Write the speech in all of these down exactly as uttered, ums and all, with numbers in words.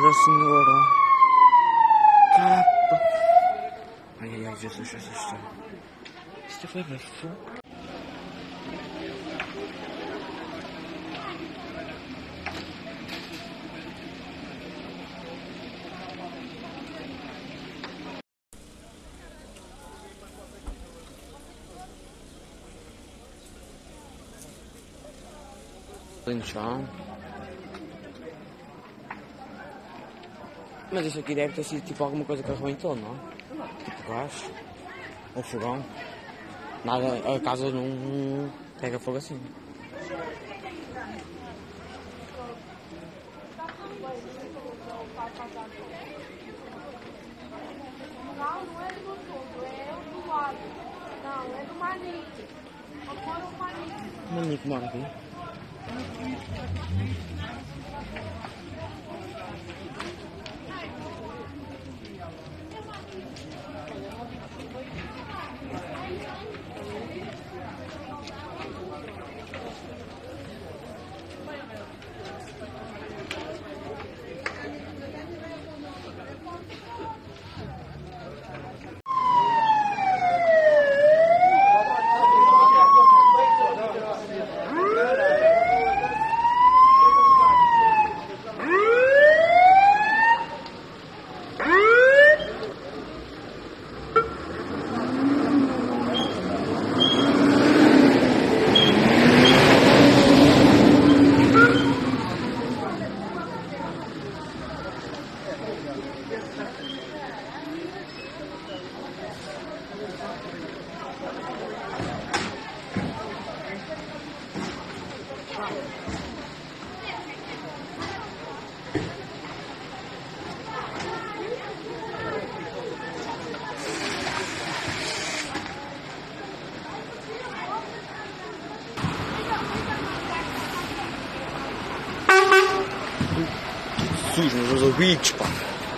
Nossa Senhora. Capa. Ai, ai, ai, Jesus, Jesus. Isto foi bem fogo. Ali no chão. Mas isso aqui deve ter sido tipo alguma coisa que arrebentou, não? Tipo gás. Ou fogão. Nada, a casa não pega fogo assim. Não, não é do todo, é do lado. Não, é do Manique. Agora o Manique. Manique mora aqui. Sujo nos meus ouvidos, pá.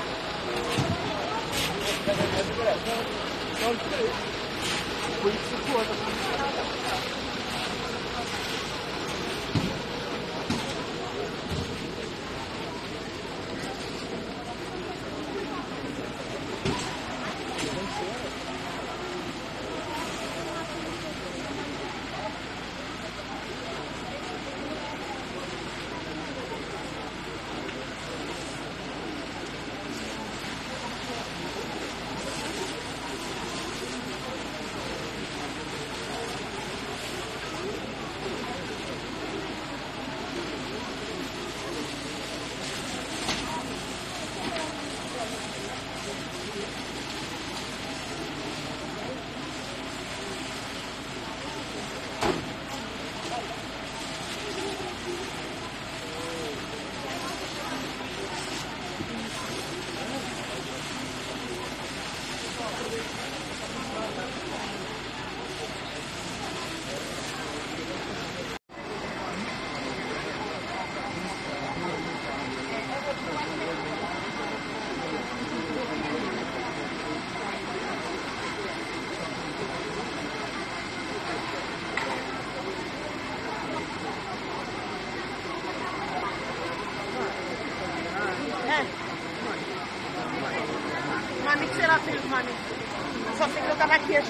Mami, que será filho, mami? Só sei que eu tava aqui.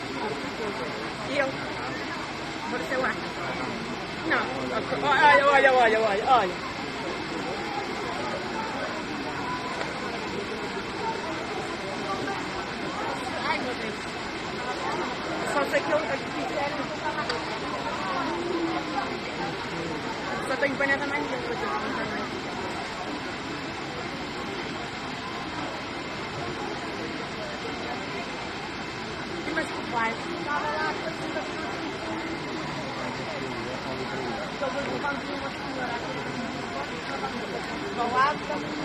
E eu? Por seu ar. Não. Olha, olha, olha, olha, olha. Ai, meu Deus. Só sei que eu fizeram que eu tava aqui. Só tô empanhada mais dentro aqui. Mas o pai estava lá com a senhora aqui. Do lado também.